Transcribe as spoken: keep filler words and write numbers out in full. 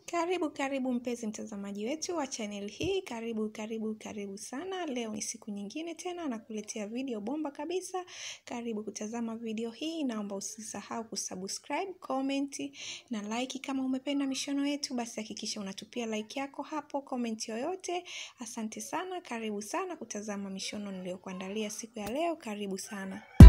Karibu karibu mpenzi mtazamaji wetu wa channel hii, karibu karibu karibu sana. Leo ni siku nyingine tena nakuletea video bomba kabisa. Karibu kutazama video hii, naomba usisahau kusubscribe, comment na like. Kama umependa mishono yetu basi hakikisha unatupia like yako hapo, comment yoyote. Asante sana, karibu sana kutazama mishono niliyokuandalia siku ya leo. Karibu sana.